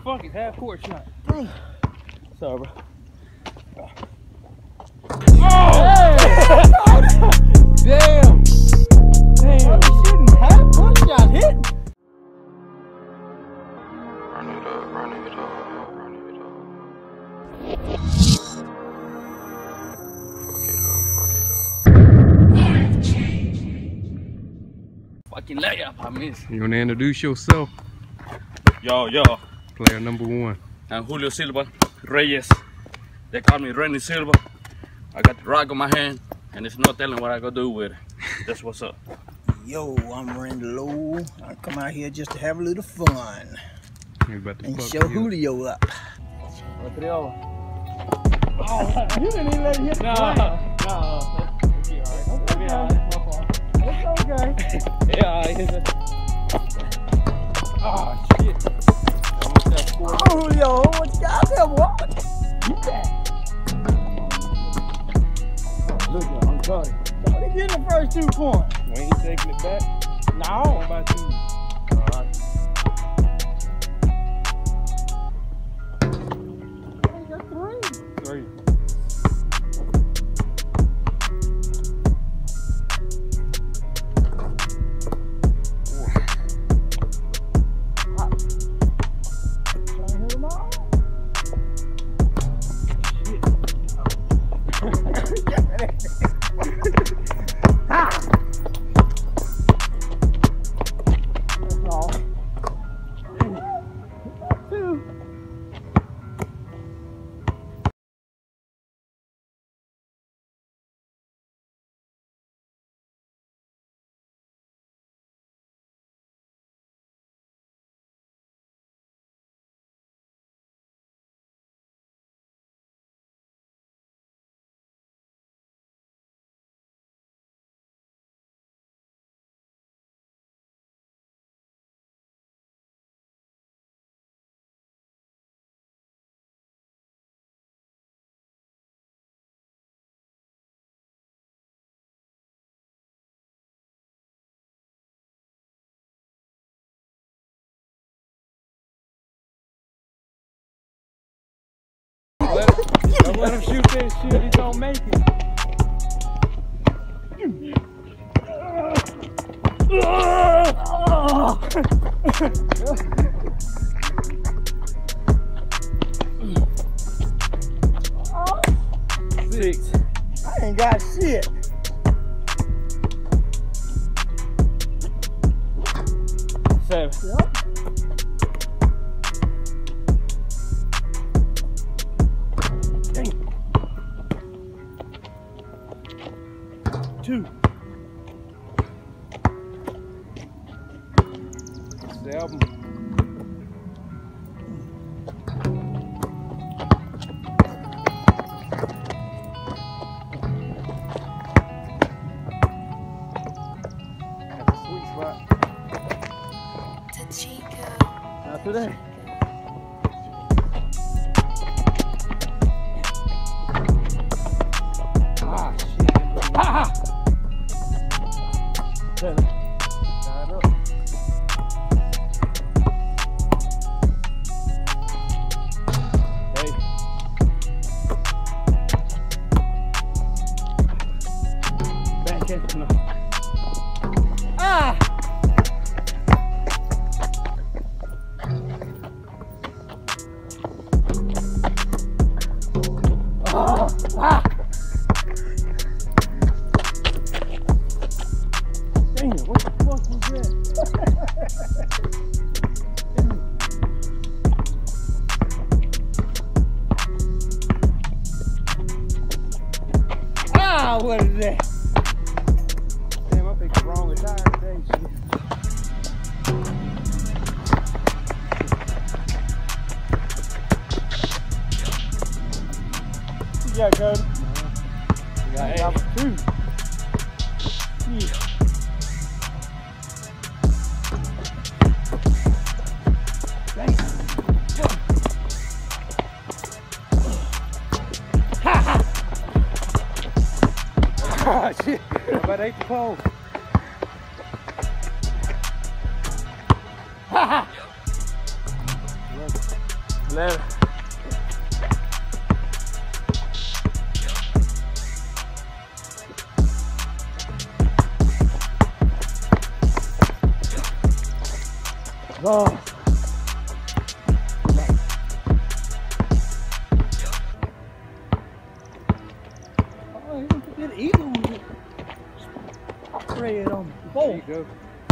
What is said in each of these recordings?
fuck it, half court shot. Sorry, bro. Oh! Damn! Damn! You shooting half court shot hit? Run it up, run it up, run it up. Fucking layup, I miss. You wanna introduce yourself? Yo. Player number 1. I'm Julio Silva Reyes. They call me Renny Silva. I got the rock on my hand, and there's no telling what I go do with it. That's what's up. Yo, I'm Randy Lowe. I come out here just to have a little fun and show Julio up. Oh, You didn't even let him hit the ground. No. It'll be alright. My fault. It's okay. Yeah, oh shit. Oh, Julio, what you got there, boy? Get that. Look, I'm Cody. Cody getting the first 2 points. We ain't taking it back. No. What about you? Alright. You got 3. 3. Trying to hit them all. That's all. 2. Let him shoot this shit, he's gonna make it. Six. I ain't got shit. 7. Yep. 2. 7. 'That's a sweet spot. Not today. Ah, shit. Ha! 7. Tied up. Hey. Back in. No. Ah! Oh, ah! Damn, what the fuck was that? Ah, what is that? Damn, I picked the wrong attire today. Shit. You got Cody? You got 2. Yeah. Ah, shit. About 8 to 12. Ha ha! 11. Oh. Oh, you put that eagle with it. Spray it on the bowl. There you go.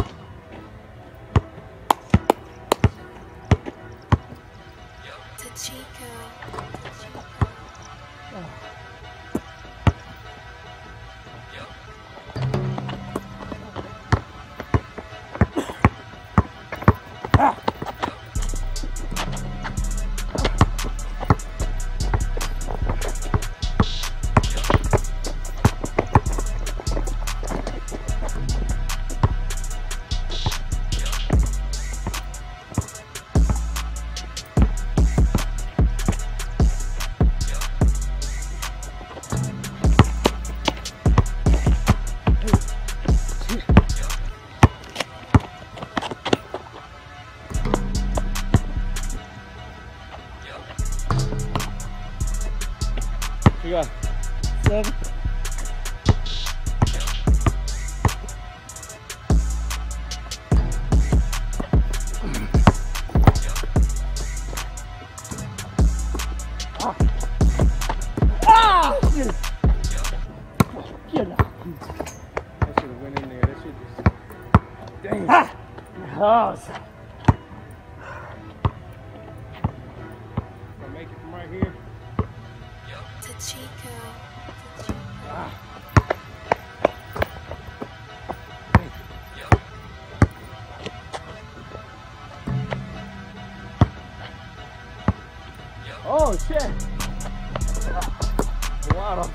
You got 7. Get it. Get it. That should have went in there. That shit just. Dang. Oh, If I make it from right here. Oh shit! Water.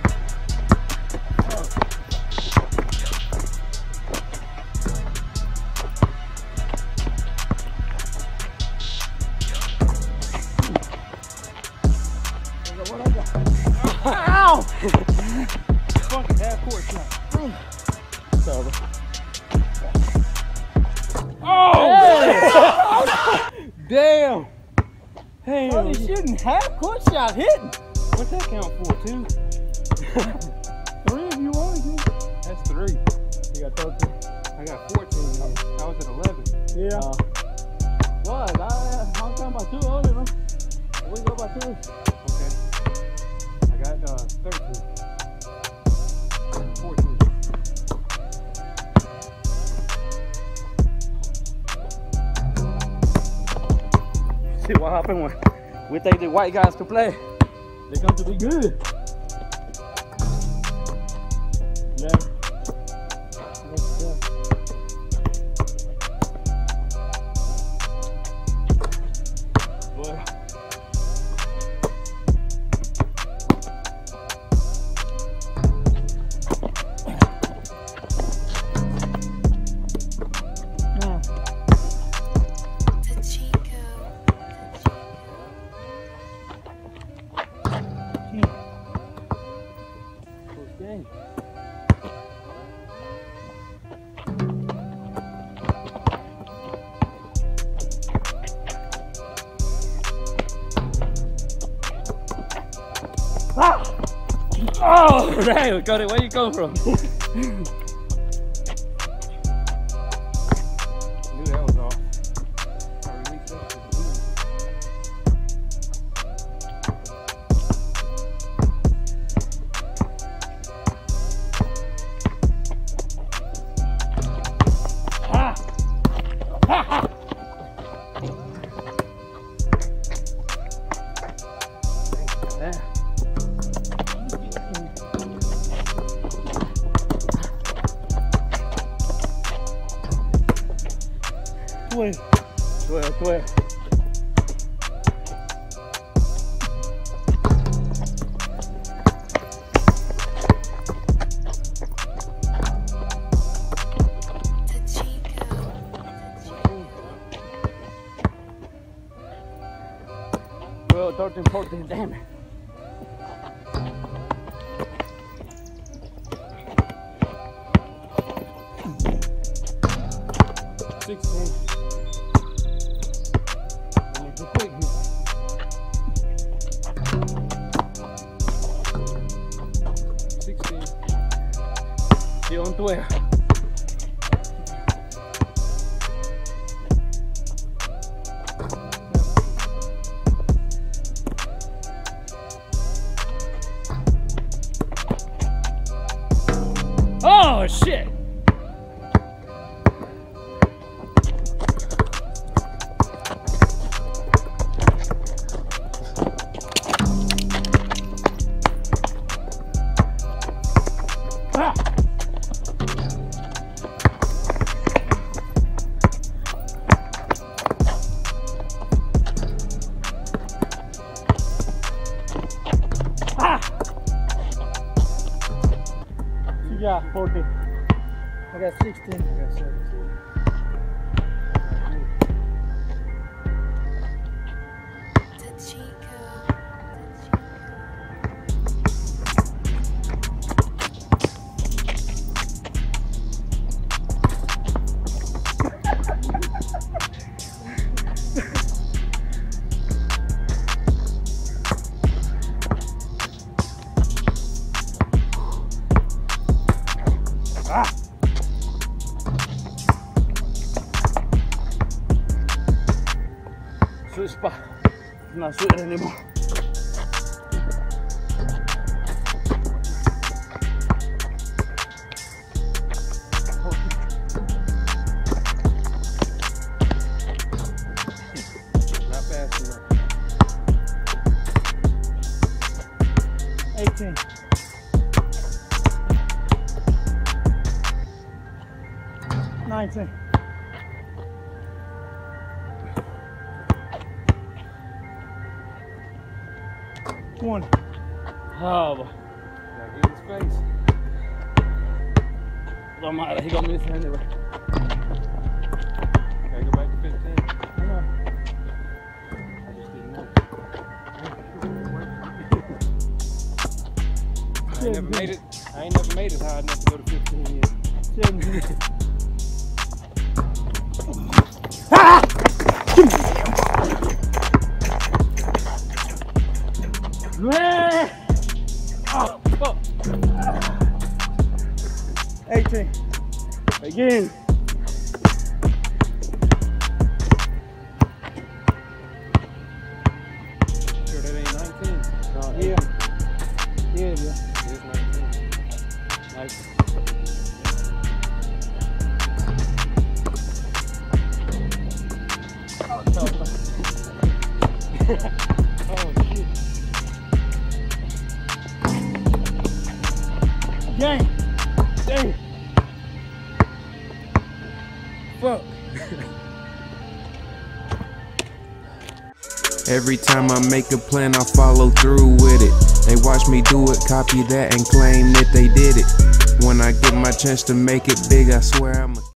ow! Fucking half-court shot. Sorry. Oh! Damn! Hell. Oh, you shooting half-court shot hitting. What's that count for? 2? 3 if you wanted to. That's 3. You got 13? I got 14. I was at 11. Yeah. What? I'm talking about 2 only, man. We go by 2. Okay. I got 13. 14. See what happened when we think the white guys can play. They come to be good. Yeah. Boy. Dang. Ah! Oh, damn, Cody, where you come from? Knew that was off. I released that shit. Twelve. 12. Well, 13, 14, damn it. 12. Oh shit! Ah! Yeah, 40. I got 16. I got 17. Ah! Sweet spot. It's not sweet anymore. Not fast enough. 18. $19. $20. Oh, boy. Gotta get his face. Don't matter, he gonna miss it anyway. Gotta go back to 15. I know. I just didn't know. I ain't never made it high enough to go to 15 yet. 17. Ah! Man! Oh, fuck. 18. Again. Sure that ain't 19? No, yeah. Yeah, it is. It is 19. Nice. Oh shit. Dang. Dang. Fuck. Every time I make a plan, I follow through with it. They watch me do it, copy that, and claim that they did it. When I get my chance to make it big, I swear I'm a